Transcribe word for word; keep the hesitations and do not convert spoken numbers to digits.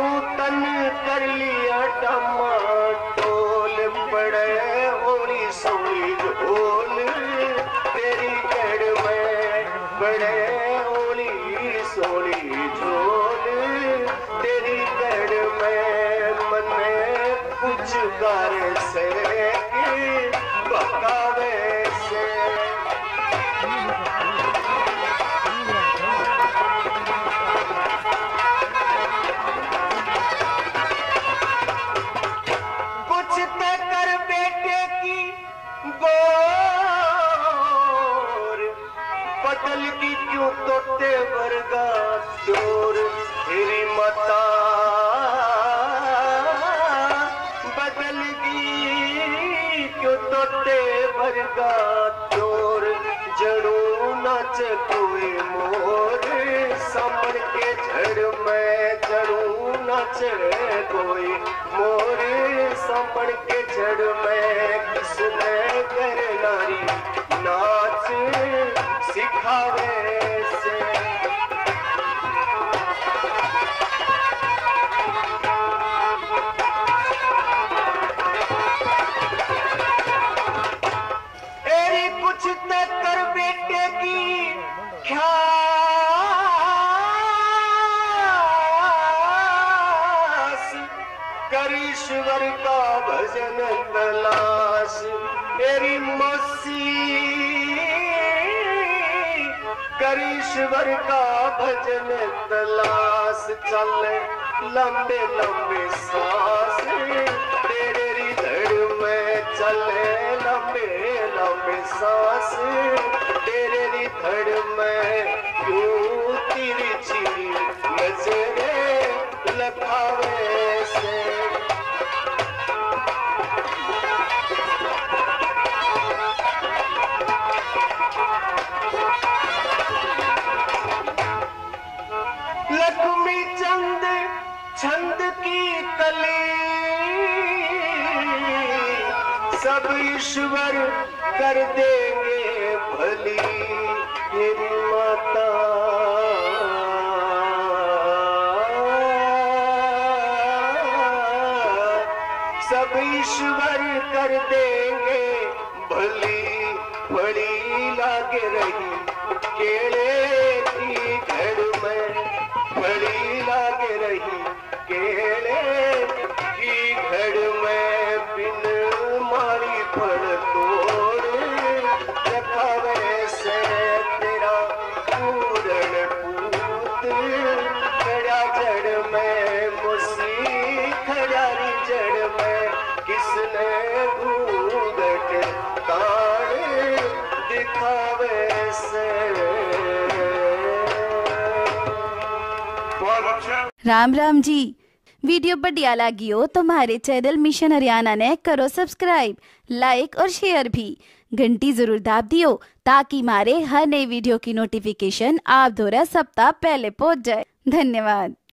यूं तन कर लिया टमाटोल, बड़े ओली सोली झोल तेरी कड़ में, बड़े ओली सोली झोल तेरी कड़ में। मने कुछ कर से बकावे से बदल की क्यों तोते वर्गा चोर तेरी माता, बदल की क्यों तोते वर्गा चोर। जड़ू नाच कोई मोर सामन के झड़ में, जड़ू नाच कोई मोर सामन के झड़ में। किसने कर नारी नाच सिखावे से, एरी कुछ न कर बेटे की ख्यास, कर ईश्वर का भजन तलाश। एरी मौसी कर ईश्वर का भजन तलाश। चल लंबे लंबे सांस तेरे हृदय में, चले लंबे लंबे सांस तेरे हृदय में। क्यों तिरछी नजरें लगावे से, लक्ष्मी चंद छंद की कली सब ईश्वर कर देंगे भली। तेरी माता सब ईश्वर कर देंगे भली। बड़ी लागे रही केले की घर में, बड़ी लागे रही केले की घर में। बिन मारी फल तोड़ रखावे से तेरा पूरण पूत खड़ा जड़ में, मुसी खड़ारी जड़ में। किसने घूंघट ताड़ दिखावे से। राम राम जी। वीडियो बढ़िया लगी हो तो हमारे चैनल मिशन हरियाणा ने करो सब्सक्राइब, लाइक और शेयर भी। घंटी जरूर दाब दियो ताकि हमारे हर नई वीडियो की नोटिफिकेशन आप द्वारा सप्ताह पहले पहुंच जाए। धन्यवाद।